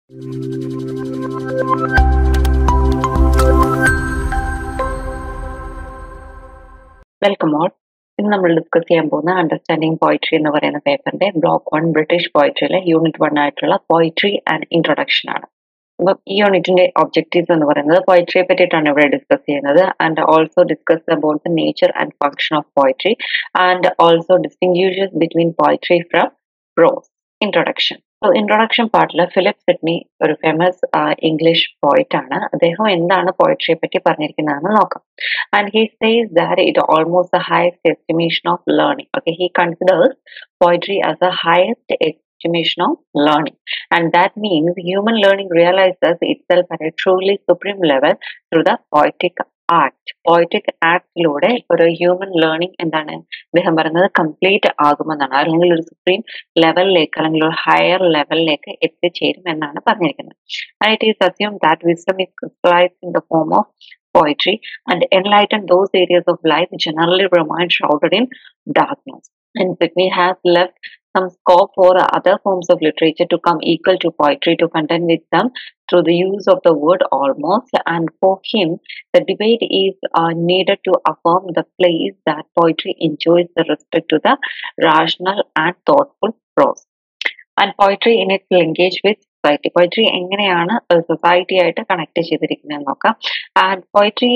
Welcome all. ഇന്ന് നമ്മൾ discuss ചെയ്യാൻ പോകുന്ന അണ്ടർസ്റ്റാൻഡിങ് പോയിട്രി എന്ന് പറയുന്ന പേപ്പറിന്റെ ബ്ലോക്ക് 1 ബ്രിട്ടീഷ് പോയിട്രിയിലെ യൂണിറ്റ് 1 ആയിട്ടുള്ള പോയിട്രി ആൻഡ് ഇൻട്രൊഡക്ഷൻ ആണ്. അപ്പം ഈ യൂണിറ്റിന്റെ ഒബ്ജക്റ്റീവ്സ് എന്ന് പറയുന്നത് പോയിട്രിയെ പറ്റിയിട്ടാണ് ഇവിടെ ഡിസ്കസ് ചെയ്യുന്നത്. And also discuss about the nature and function of poetry and also distinguishes between poetry from prose. Introduction. Introduction പാർട്ടിൽ ഫിലിപ്പ് സിഡ്നി ഒരു ഫേമസ് ഇംഗ്ലീഷ് പോയിറ്റ് ആണ്. അദ്ദേഹം എന്താണ് പോയിട്രിയെ പറ്റി പറഞ്ഞിരിക്കുന്നതെന്ന് നോക്കാം. And he says that it almost the highest estimation of learning. Okay, he considers poetry as the highest estimation of learning, and that means human learning realizes itself at a truly supreme level through the poetic act. Poetic actലൂടെ ഒരു human learning എന്താണ് അദ്ദേഹം പറയുന്നത് complete ആകുമെന്നാണ്, അല്ലെങ്കിൽ ഒരു supreme ലെവലിലേക്ക് അല്ലെങ്കിൽ ഒരു higher ലെവലിലേക്ക് എത്തിച്ചേരും എന്നാണ് പറഞ്ഞിരിക്കുന്നത്. And it is assumed that wisdom is crystallized in the form of poetry and enlighten those areas of life generally remain shrouded in darkness. And Sydney has left some scope for other forms of literature to come equal to poetry to contend with them through the use of the word almost. And for him, the debate is needed to affirm the place that poetry enjoys the respect to the rational and thoughtful prose. And poetry in its linkage with society. Poetry എങ്ങനെയാണ് society ആയിട്ട് connect ചെയ്തിരിക്കുന്നത് നോക്കാം. And poetry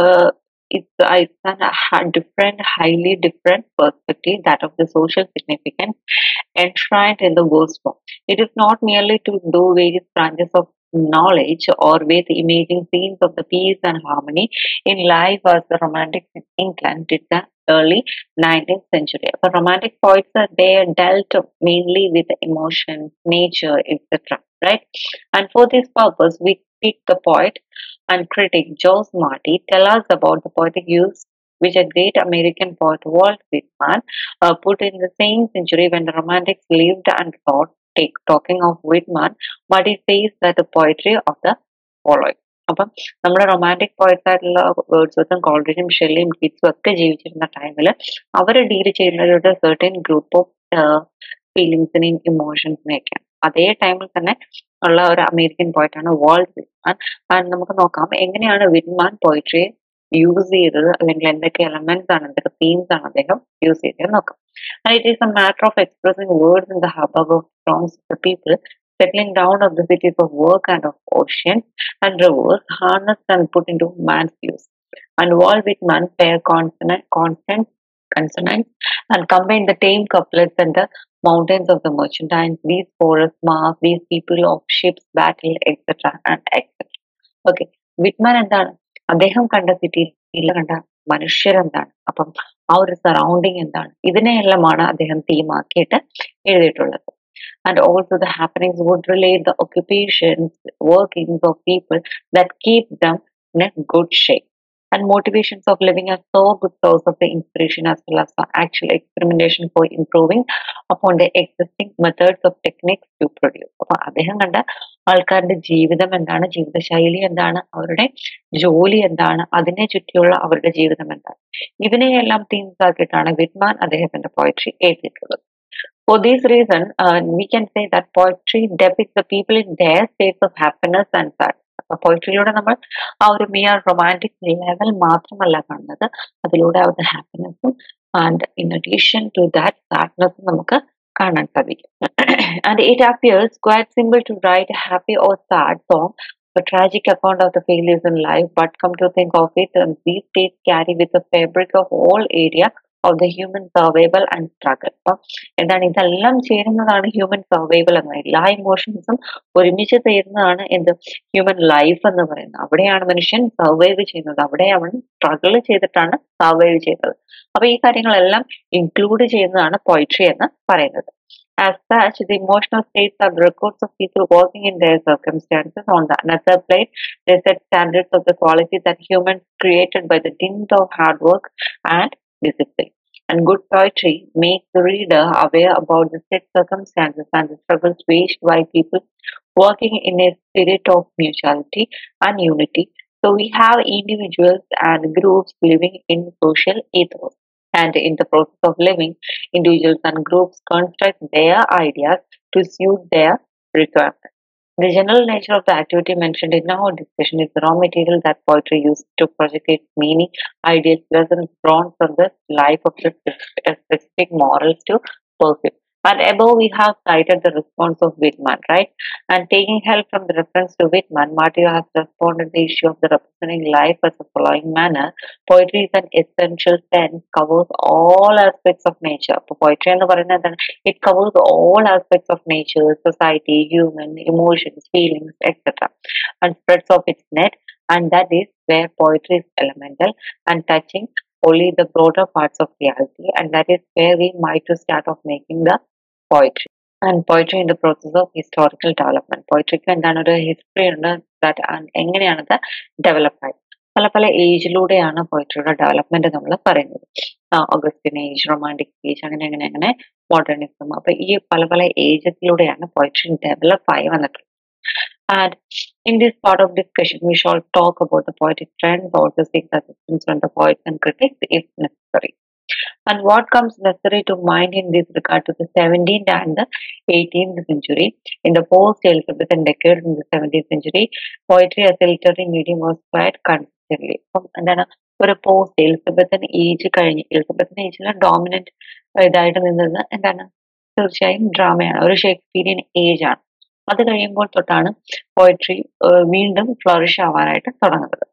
different, highly different perspective that of the social significance enshrined in the verse form. It is not merely to do various branches of knowledge or with imaging scenes of the peace and harmony in life as the romantic in England did the early 19th century. The romantic poets they dealt mainly with emotions, nature, etc. Right? And for this purpose, we pick the poet and critic George Marty tell us about the poetic use which a great American poet Walt Whitman put in the same century when the Romantics lived and thought. Talking of Whitman, Marty says that the poetry of the following. അപ്പം നമ്മുടെ romantic poets ആയിട്ടുള്ള വേർഡ്സ്വർത്തും കോൾറിഡും ഷെല്ലിയും കിറ്റ്സും ഒക്കെ ജീവിച്ചിരുന്ന ടൈമിൽ അവർ deal ചെയ്യുന്നവരുടെ certain group of ഫീലിങ്സിനെയും ഇമോഷൻസിനെയൊക്കെയാണ്. അതേ ടൈമിൽ തന്നെ ഉള്ള ഒരു അമേരിക്കൻ പോയിറ്റാണ് വാൾട്ട് വിറ്റ്മാൻ. ആൻഡ് നമുക്ക് നോക്കാം എങ്ങനെയാണ് വിറ്റ്മാൻ പോയിട്രിയെ യൂസ് ചെയ്തത്, അല്ലെങ്കിൽ എന്തൊക്കെ എലമെന്റ്സ് ആണ്, എന്തൊക്കെ തീംസ് ആണ് അദ്ദേഹം യൂസ് ചെയ്തത് നോക്കാം. And it is a matter of expressing words in the hubbub of throngs of the people, settling down of the cities of work and of oceans and rivers, harnessed and put into man's use. And Walt Whitman pair consonants and combine the tame couplets and the mountains of the merchandise, these forests, Mars, these people of ships, battle, etc. and etc. Okay, Whitman എന്താണ് അദ്ദേഹം കണ്ട സിറ്റിയിൽ കണ്ട മനുഷ്യരെന്താണ്, അപ്പം ആ ഒരു surrounding എന്താണ്, ഇതിനെയെല്ലാമാണ് അദ്ദേഹം തീമാക്കിയിട്ട് എഴുതിയിട്ടുള്ളത്. And also the happenings would relate the occupations, workings of people that keep them in a good shape. And motivations of living are so good source of the inspiration as well as the actual experimentation for improving upon the existing methods of techniques to produce. അപ്പൊ അദ്ദേഹം കണ്ട ആൾക്കാരുടെ ജീവിതം എന്താണ്, ജീവിതശൈലി എന്താണ്, അവരുടെ ജോലി എന്താണ്, അതിനെ ചുറ്റിയുള്ള അവരുടെ ജീവിതം എന്താണ്, ഇതിനെയെല്ലാം തീംസ് ആക്കിയിട്ടാണ് വിറ്റ്മാൻ അദ്ദേഹത്തിന്റെ പോയട്രി എഴുതിയിട്ടുള്ളത്. For this reason, we can say that poetry depicts the people in their states of happiness and sadness. അപ്പൊ പോയിട്രിയിലൂടെ നമ്മൾ ആ ഒരു മിയർ റൊമാൻറ്റിക് ലെവൽ മാത്രമല്ല കാണുന്നത്, അതിലൂടെ അവരുടെ ഹാപ്പിനെസ്സും and in addition to that സാഡ്നെസ്സും നമുക്ക് കാണാൻ സാധിക്കും. And it appears quite simple to write a happy or sad song, a tragic account of the failures in life, but come to think of it, these states carry with the fabric of all area of the human survival and struggle. അപ്പം എന്താണ് ഇതെല്ലാം ചേരുന്നതാണ് human survival എന്ന് പറയുന്നത്. എല്ലാ ഇമോഷൻസും ഒരുമിച്ച് ചേരുന്നതാണ് എന്ത് ഹ്യൂമൻ ലൈഫ് എന്ന് പറയുന്നത്. അവിടെയാണ് മനുഷ്യൻ സർവൈവ് ചെയ്യുന്നത്, അവിടെ അവൻ സ്ട്രഗിൾ ചെയ്തിട്ടാണ് സർവൈവ് ചെയ്യുന്നത്. അപ്പൊ ഈ കാര്യങ്ങളെല്ലാം ഇൻക്ലൂഡ് ചെയ്യുന്നതാണ് പോയിട്രി എന്ന് പറയുന്നത്. As such, the emotional states are the records of people working in their circumstances. On the another plate, they set standards of the quality that humans created by the dint of hard work and discipline. And good poetry makes the reader aware about the set circumstances and the struggles waged by people working in a spirit of mutuality and unity. So we have individuals and groups living in social ethos. And in the process of living, individuals and groups construct their ideas to suit their requirements. The general nature of the activity mentioned in our discussion is the raw material that poetry uses to project its meaning, ideals, lessons drawn from the life of the specific morals to perceive. And above, we have cited the response of Whitman, right? And taking help from the reference to Whitman, Martial has responded to the issue of the representing life as the following manner. Poetry is an essential sense, covers all aspects of nature. അപ്പോൾ poetry എന്ന് പറയുന്നത് എന്താണ്? It covers all aspects of nature, society, human, emotions, feelings, etc. and spreads of its net, and that is where poetry is elemental and touching only the broader parts of reality, and that is where we might to start off making the poetry. And poetry in the process of historical development. പോയട്രിക്ക് എന്താണ് ഒരു history ഉണ്ട് that എങ്ങനെയാണത് develop ആയത് പല പല ഏജിലൂടെയാണ് പോയട്രിയുടെ development നമ്മൾ പറയുന്നത്. Augustine age, romantic age, അങ്ങനെ അങ്ങനെ അങ്ങനെ മോഡേണിസം. അപ്പൊ ഈ പല പല ഏജസിലൂടെയാണ് പോയട്രി ഡെവലപ്പ് ആയി വന്നിട്ടുള്ളത്. And in this part of discussion, we shall talk about the poetic trends, also seek assistance from the poets and critics if necessary. And what comes necessary to mind in this regard to the 17th and the 18th century? In the post-Elizabethan decade in the 17th century, poetry as a literary medium was quite consistently. എന്താണ് ഒരു post Elizabethan age കഴിഞ്ഞ് Elizabethan ഏജിലെ dominant ഇതായിട്ട് നിന്നത് എന്താണ് തീർച്ചയായും ഡ്രാമയാണ്, ഒരു Shakespearean age ആണ്. അത് കഴിയുമ്പോൾ തൊട്ടാണ് പോയട്രി വീണ്ടും ഫ്ലറിഷ് ആവാനായിട്ട് തുടങ്ങുന്നത്.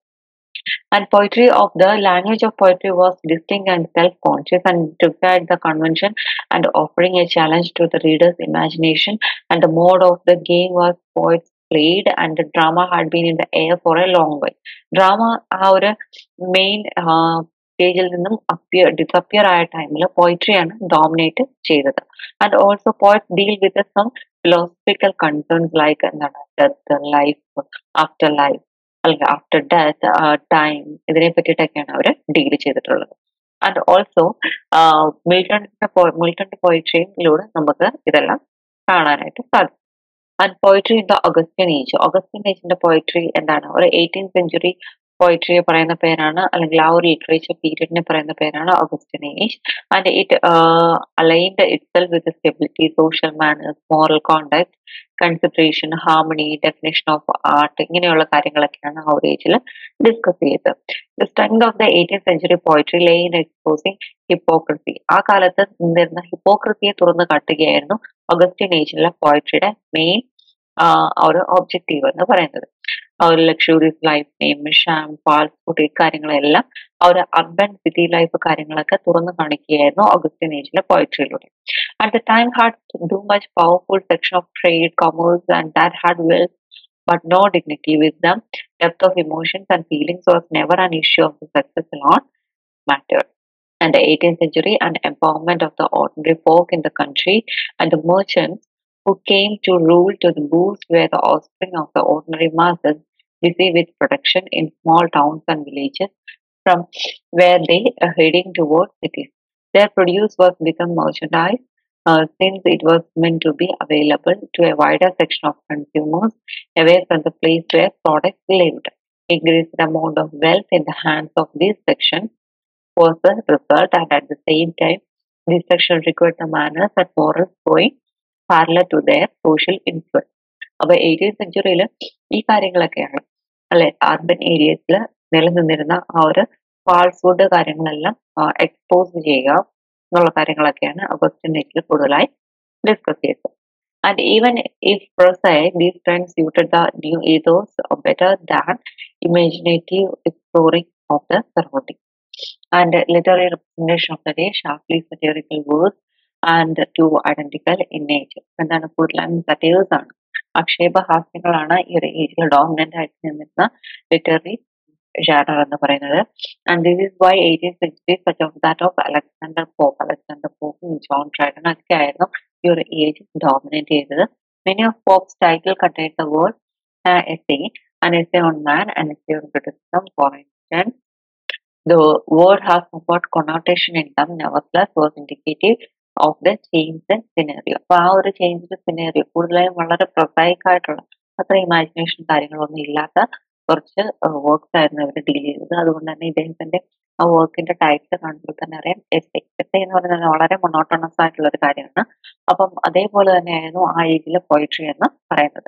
And poetry of the language of poetry was distinct and self-conscious and defied the convention and offering a challenge to the reader's imagination, and the mode of the game was poets played and the drama had been in the air for a long while. Drama ആ ഒരു main സ്റ്റേജിൽ നിന്നും disappear ആയ ടൈമിൽ പോയിട്രിയാണ് dominate ചെയ്തത്. And also poets deal with some philosophical concerns like എന്താണ് death, life, after life അല്ലെങ്കിൽ ആഫ്റ്റർ ഡെത്ത്, ടൈം, ഇതിനെ പറ്റിയിട്ടൊക്കെയാണ് അവർ ഡീൽ ചെയ്തിട്ടുള്ളത്. ആൻഡ് ഓൾസോ മിൽട്ടന്റെ പോയിട്രിയിലൂടെ നമുക്ക് ഇതെല്ലാം കാണാനായിട്ട് സാധിക്കും. And poetry in the Augustan ഏജിന്റെ പോയിട്രി എന്താണ് ഒരു 18th സെഞ്ചുറി പോയിട്രിയെ പറയുന്ന പേരാണ്, അല്ലെങ്കിൽ ആ ഒരു ലിറ്ററേച്ചർ പീരീഡിനെ പറയുന്ന പേരാണ് Augustan age. And it aligned itself with stability, social manners, moral contact, consideration, harmony, definition of art, ഇങ്ങനെയുള്ള കാര്യങ്ങളൊക്കെയാണ് ആ ഒരു ഏജിൽ ഡിസ്കസ് ചെയ്തത്. The strength of the 18th century poetry lay in exposing hypocrisy. ആ കാലത്ത് നിന്നിരുന്ന ഹിപ്പോക്രസിയെ തുറന്നു കാട്ടുകയായിരുന്നു ഓഗസ്റ്റിൻ ഏജിലെ പോയിട്രിയുടെ മെയിൻ ഒരു ഒബ്ജക്റ്റീവ് എന്ന് പറയുന്നത്. ആ ഒരു luxurious life name, sham, falsehood, ഇക്കാര്യങ്ങളെല്ലാം ആ ഒരു അർബൻ സിറ്റി ലൈഫ് കാര്യങ്ങളൊക്കെ തുറന്നു കാണിക്കുകയായിരുന്നു ഓഗസ്റ്റിൻ ഏജിലെ പോയിട്രിയിലൂടെ. At the time had too much powerful section of trade, commerce, and that had wealth but no dignity. Wisdom, depth of emotions and feelings was never an issue of the success alone mattered. And the 18th century and empowerment of the ordinary folk in the country and the merchants who came to rule to the boost were the offspring of the ordinary masses, busy with production in small towns and villages from where they are heading towards cities. Their produce was become merchandise since it was meant to be available to a wider section of consumers away from the place where products lived. Increased amount of wealth in the hands of this section was the result, and at the same time, this section required the manners and morals going parallel to their social influence. അപ്പൊ 18th സെഞ്ചുറിയിൽ ഈ കാര്യങ്ങളൊക്കെയാണ് അല്ലെ urban ഏരിയസിൽ നിലനിന്നിരുന്ന ആ ഒരു falsehood കാര്യങ്ങളെല്ലാം expose ചെയ്യുക എന്നുള്ള കാര്യങ്ങളൊക്കെയാണ് ഓഗസ്റ്റിൻ ഏജിൽ കൂടുതലായി ഡിസ്കസ് ചെയ്തത്. And even if prose aid these trends suited the new ethos better than imaginative exploring of the surrounding. And literary representation of the day, sharply satirical verse and too identical in nature. എന്താണ് കൂടുതലും സറ്റേഴ്സ് ആണ്, ആക്ഷേപഹാസ്യങ്ങളാണ് ഈ ഒരു ഏജിൽ dominant ആയിട്ട് നിന്നിരുന്ന literary genre എന്ന് പറയുന്നത്. And this is why 18th century such of that of Alexander പോപ്പും ജോൺ ഡ്രൈഡൻ ഒക്കെ ആയിരുന്നു ഈ ഒരു ഏജ് ഡോമിനേറ്റ് ചെയ്തത്. Many of Pope's title contain the word essay, an essay on man, an essay on criticism. For instance, the word has somewhat connotation in them, nevertheless was indicative of the change in scenario. അപ്പൊ ആ ഒരു change scenario കൂടുതലായും വളരെ പ്രൊസൈക്ക് ആയിട്ടുള്ള അത്ര imagination കാര്യങ്ങളൊന്നും ഇല്ലാത്ത കുറച്ച് വർക്ക്സ് ആയിരുന്നു ഇവർ ഡീൽ ചെയ്തത്. അതുകൊണ്ട് തന്നെ ഇദ്ദേഹത്തിന്റെ ആ വർക്കിന്റെ ടൈറ്റിൽ കാണുമ്പോൾ തന്നെ അറിയാം എസ്സേ. എസ്സേ എന്ന് പറയുന്നത് വളരെ മൊണോട്ടോണസ് ആയിട്ടുള്ള ഒരു കാര്യമാണ്. അപ്പം അതേപോലെ തന്നെയായിരുന്നു ആ ഏജിലെ പോയിട്രി എന്ന് പറയുന്നത്.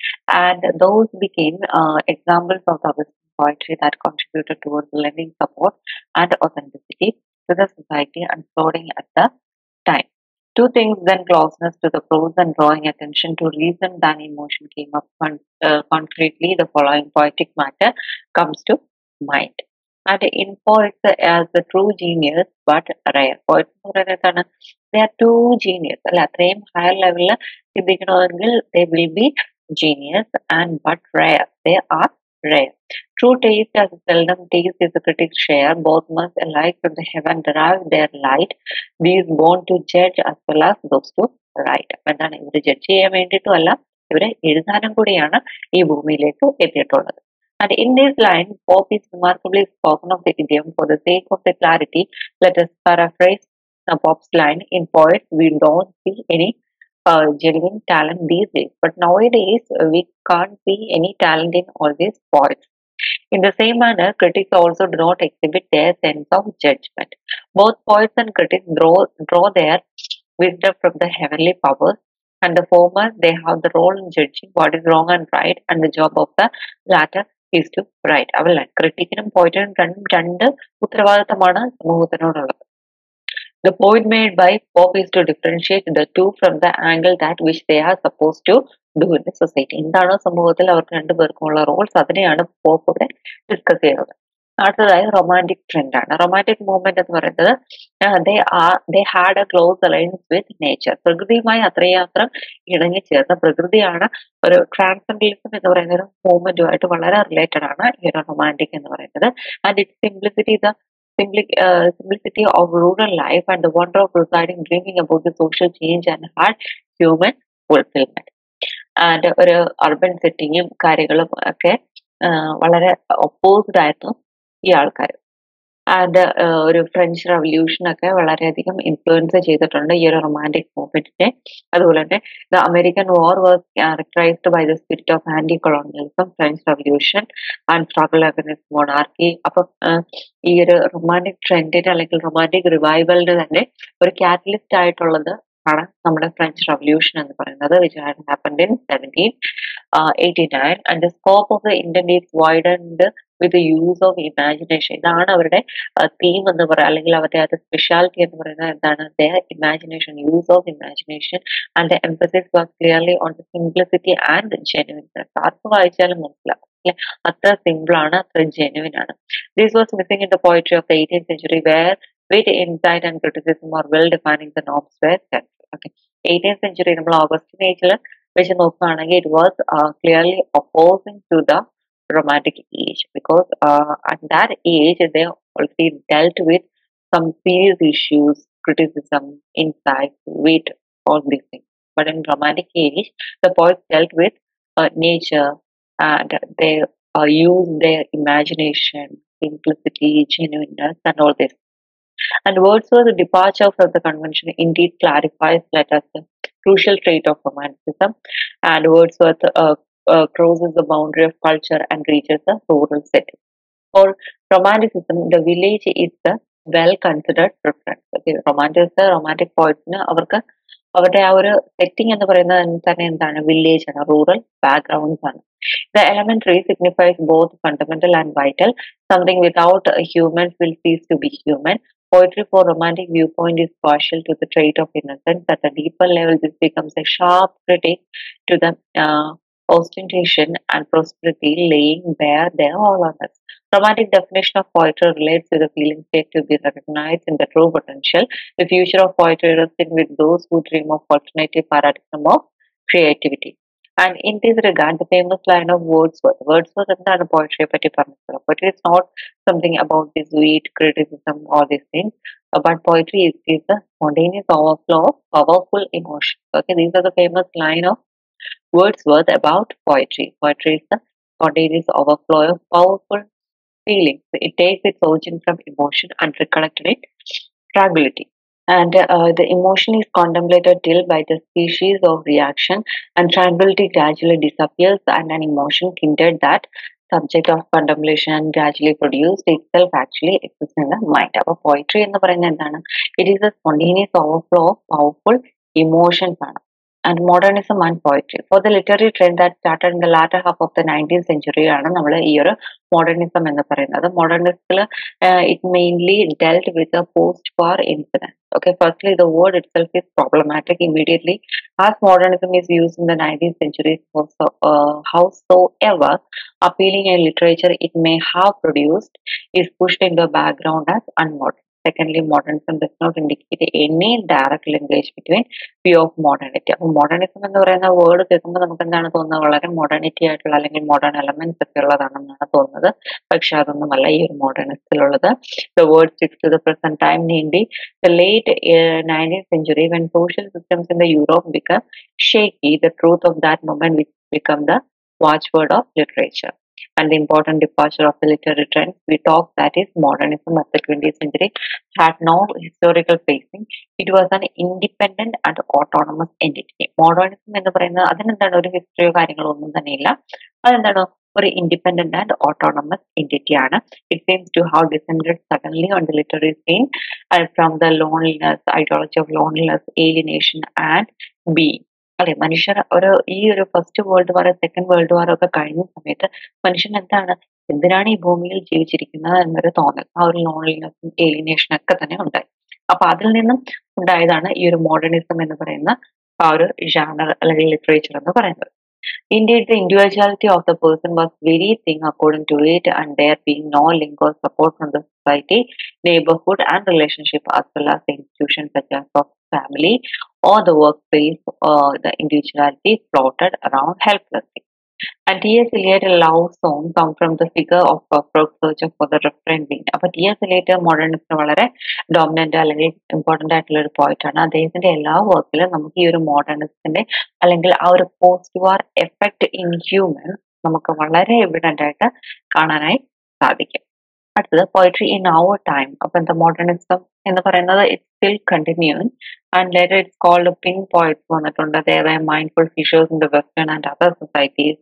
And those became examples of the Western poetry that contributed towards lending support and authenticity to the society unfolding at the time. Two things then closeness to the prose and drawing attention to reason than emotion came up concretely. The following poetic matter comes to mind. And in poets as the true genius, but rare. Poets they are too genius. അല്ല അത്രയും higher level ചിന്തിക്കണമെങ്കിൽ they will be genius and but rare. They are rare. True taste as seldom taste is a critic's share. Both must alike from the heaven derive their light. These born to judge as well as those to write. അപ്പൊ എന്താണ് ഇവര് judge ചെയ്യാൻ വേണ്ടിയിട്ടും അല്ല ഇവരെ എഴുതാനും കൂടിയാണ് ഈ ഭൂമിയിലേക്ക് എത്തിയിട്ടുള്ളത്. And in this line, Pope is remarkably spoken of the idiom. For the sake of the clarity, let us paraphrase Pope's line. In poets, we don't see any genuine talent these days. But nowadays, we can't see any talent in all these poets. In the same manner, critics also do not exhibit their sense of judgment. Both poets and critics draw their wisdom from the heavenly powers. And the former, they have the role in judging what is wrong and right, and the job of the latter is to write. അവല്ല ക്രിട്ടിക്കിനും പോയിറ്റിനും രണ്ട് ഉത്തരവാദിത്തമാണ് സമൂഹത്തിനോടുള്ളത്. The point made by Pope is to differentiate the two from the angle that which they are supposed to do in the society. എന്താണോ സമൂഹത്തിൽ അവർക്ക് രണ്ടുപേർക്കുമുള്ള roles അതിനെയാണ് Pope ഇവിടെ discuss ചെയ്യുന്നത്. അടുത്തതായി റൊമാൻറ്റിക് ട്രെൻഡ് ആണ്. റൊമാൻറ്റിക് മൂവ്മെന്റ് എന്ന് പറയുന്നത് they had a close alliance with nature. പ്രകൃതിയുമായി അത്രയാത്രം ഇണങ്ങി ചേർന്ന പ്രകൃതിയാണ് ഒരു ട്രാൻസെൻഡലിസം എന്ന് പറയുന്ന ഒരു മൂവ്മെന്റുമായിട്ട് വളരെ റിലേറ്റഡ് ആണ് ഈ ഒരു റൊമാൻറ്റിക് എന്ന് പറയുന്നത്. And it simplicity of rural life and the wonder of residing, dreaming about the social change and hard human fulfillment. And ഒരു അർബൻ സെറ്റിങ്ങും കാര്യങ്ങളും ഒക്കെ വളരെ ഒപ്പോസ്ഡ് ആയിരുന്നു ഈ ആൾക്കാർ. ആൻഡ് ഒരു ഫ്രഞ്ച് റവല്യൂഷൻ ഒക്കെ വളരെയധികം ഇൻഫ്ലുവൻസ് ചെയ്തിട്ടുണ്ട് ഈ ഒരു റൊമാൻറ്റിക് മൂവ്മെന്റിനെ. അതുപോലെ തന്നെ the American war was characterised by the spirit of anti colonialism, French revolution and struggle against monarchy. അപ്പം ഈ ഒരു റൊമാൻറ്റിക് ട്രെൻഡിന് അല്ലെങ്കിൽ റൊമാൻറ്റിക് റിവൈവലിന് തന്നെ ഒരു കാറ്റലിസ്റ്റ് ആയിട്ടുള്ളത് ആണ് നമ്മുടെ ഫ്രഞ്ച് റവല്യൂഷൻ എന്ന് പറയുന്നത്, which had happened in 1789. And the scope of the Indian is widened with the use of imagination. ഇതാണ് അവരുടെ തീം എന്ന് പറയാം, അല്ലെങ്കിൽ അവരുടെ അത് സ്പെഷ്യാലിറ്റി എന്ന് പറയുന്നത് എന്താണ്? their imagination, use of imagination, and the emphasis was clearly on the simplicity and genuineness. ആർക്ക് വായിച്ചാലും മനസ്സിലാവും അല്ലെ, അത്ര സിമ്പിൾ ആണ്, അത്ര ജെനുവിൻ ആണ്. This was missing in the poetry of the 18th century, where wit, insight and criticism are well defining the norms were set. Okay, 18th century നമ്മൾ Augustan ഏജിൽ വെച്ച് നോക്കുകയാണെങ്കിൽ it was clearly opposing to the romantic age, because at that age they already dealt with some serious issues, criticism, insight, wit, all these things. But in romantic age, the poets dealt with nature, and they used their imagination, simplicity, genuineness, and all this. And Wordsworth's departure from the convention indeed clarifies that as a crucial trait of romanticism. And Wordsworth crosses the boundary of culture and reaches a rural setting. For romanticism, the village is the well considered preference. Okay, romantic poets അവർക്ക് അവരുടെ ആ ഒരു setting എന്ന് പറയുന്നത് തന്നെ എന്താണ്? Village ആണ്, rural backgrounds ആണ്. The elementary signifies both fundamental and vital. Something without humans will cease to be human. Poetry for romantic viewpoint is partial to the trait of innocence. At a deeper level, this becomes a sharp critique to the ostentation and prosperity laying bare their hollowness. Romantic definition of poetry relates to the feeling state to be recognized in the true potential. The future of poetry rests with those who dream of alternative paradigm of creativity. And in this regard, the famous line of Wordsworth എന്താണ് പോയട്രിയെ പറ്റി പറഞ്ഞിട്ടുള്ളത്? Poetry is not something about this wit, criticism, all these things, but poetry is the spontaneous overflow of powerful emotions. Okay, these are the famous line of Wordsworth about poetry. Poetry is the spontaneous overflow of powerful feelings. It takes its origin from emotion and recollected it tranquility. And the emotion is contemplated till by the species of reaction, and tranquility gradually disappears, and an emotion kindred that subject of contemplation gradually produced itself actually exists in the mind. അപ്പോൾ poetry എന്ന് പറയുന്നത് എന്താണ്? It is a spontaneous overflow of powerful emotions ആണ്. and modernism and poetry. For the literary trend that started in the latter half of the 19th century ആണ് നമ്മൾ ഈ ഒരു modernism എന്ന് പറയുന്നത്. മോഡേണിസത്തിൽ it mainly dealt with the post-war incident. Okay, firstly, the word itself is problematic immediately as modernism is used in the 19th century. Howsoever appealing in literature it may have produced is pushed into the background as unmodern. Secondly, modernism does not indicate any direct linkage between view of modernity. അപ്പോൾ modernism എന്ന് പറയുന്ന word കേൾക്കുമ്പോൾ നമുക്ക് എന്താണ് തോന്നുന്നത്, വളരെ modernity ആയിട്ടുള്ള അല്ലെങ്കിൽ മോഡേൺ എലമെന്റ്സ് ഒക്കെ ഉള്ളതാണെന്നാണ് തോന്നുന്നത്. പക്ഷെ അതൊന്നുമല്ല ഈ ഒരു മോഡേണിസത്തിലുള്ളത്. The word sticks to the present time, namely the late 19th century when social systems in the Europe become shaky. The truth of that moment which become the watchword of literature. And the important departure of the literary trend we talk, that is modernism of the 20th century, had no historical facing. It was an independent and autonomous entity. Modernism എന്ന് പറയുന്നത് അതിനെന്താണ് ഒരു ഹിസ്റ്ററിയോ കാര്യങ്ങളോ ഒന്നും തന്നെയില്ല. അതെന്താണ് ഒരു independent and autonomous entity ആണ്. It seems to have descended suddenly on the literary scene from the loneliness, ideology of loneliness, alienation and being. അല്ലെ, മനുഷ്യർ ഈ ഒരു first world war, second world war ഒക്കെ കഴിഞ്ഞ സമയത്ത് മനുഷ്യൻ എന്തിനാണ് ഈ ഭൂമിയിൽ ജീവിച്ചിരിക്കുന്നത് എന്നൊരു തോന്നൽ, ആ ഒരു ലോൺലിനെസ്സും ഏലിനേഷനും ഒക്കെ തന്നെ ഉണ്ടായി. അപ്പൊ അതിൽ നിന്നും ഉണ്ടായതാണ് ഈ ഒരു മോഡേണിസം എന്ന് പറയുന്ന ആ ഒരു ജാനർ അല്ലെങ്കിൽ ലിറ്ററേച്ചർ എന്ന് പറയുന്നത്. Indeed, the individuality of the person was very thin according to it, and there being no link or support from the society, neighborhood, and relationship, as well as the institutions such as of family or the workplace, the individuality floated around helplessly. And T.S. Eliot love song come from the figure of a frog searcher for the refrain being. അപ്പൊ T.S. Eliot മോഡേണിസത്തിന് വളരെ dominant അല്ലെങ്കിൽ important ആയിട്ടുള്ള ഒരു point ആണ്. അദ്ദേഹത്തിന്റെ എല്ലാ വർക്കിലും നമുക്ക് ഈ ഒരു മോഡേണിസത്തിന്റെ അല്ലെങ്കിൽ ആ ഒരു post war effect in human നമുക്ക് വളരെ എവിഡന്റ് ആയിട്ട് കാണാനായി സാധിക്കും. അടുത്തത് പോയിട്രി ഇൻ അവർ ടൈം. അപ്പൊ എന്താ മോഡേണിസം എന്ന് പറയുന്നത് it's still continuing and later it's called pink poets വന്നിട്ടുണ്ട്. There are mindful fishers in the western and other societies.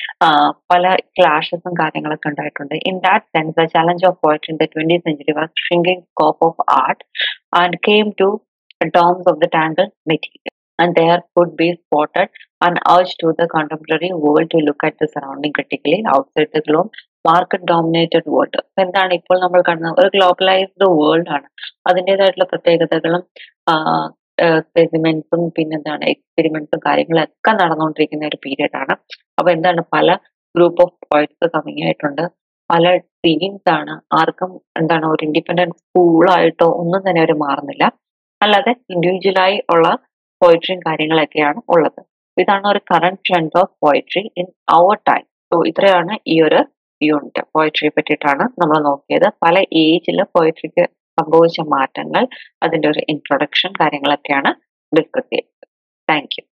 പല ക്ലാഷസും കാര്യങ്ങളൊക്കെ ഉണ്ടായിട്ടുണ്ട്. In that sense the challenge of poetry in the 20th century was shrinking scope of art and came to terms of the tangled material. And there could be spotted an urge to the contemporary world to look at the surrounding critically outside the globe market dominated world. എന്താണ് ഇപ്പോൾ നമ്മൾ കാണുന്നത്, ഒരു globalised world ആണ്. അതിൻ്റെതായിട്ടുള്ള പ്രത്യേകതകളും സ്പെസിമെന്റ്സും പിന്നെന്താണ് എക്സ്പെരിമെന്റ്സും കാര്യങ്ങളൊക്കെ നടന്നുകൊണ്ടിരിക്കുന്ന ഒരു പീരീഡ് ആണ്. അപ്പൊ എന്താണ് പല ഗ്രൂപ്പ് ഓഫ് പോയിറ്റ്സ് കമ്മിങ് ആയിട്ടുണ്ട്, പല തീംസ് ആണ്. ആർക്കും എന്താണ് ഒരു ഇൻഡിപെൻഡന്റ് സ്കൂളായിട്ടോ ഒന്നും തന്നെ അവർ മാറുന്നില്ല, അല്ലാതെ ഇൻഡിവിജ്വലായി ഉള്ള പോയിട്രിയും കാര്യങ്ങളൊക്കെയാണ് ഉള്ളത്. ഇതാണ് ഒരു current trend of poetry in our time. So ഇത്രയാണ് ഈ ഒരു യൂണിറ്റ് പോയിട്രിയെ പറ്റിയിട്ടാണ് നമ്മൾ നോക്കിയത്. പല ഏജിൽ പോയിട്രിക്ക് സംഭവിച്ച മാറ്റങ്ങൾ, അതിന്റെ ഒരു ഇൻട്രൊഡക്ഷൻ കാര്യങ്ങളൊക്കെയാണ് ഡിസ്കസ് ചെയ്തത്. Thank U.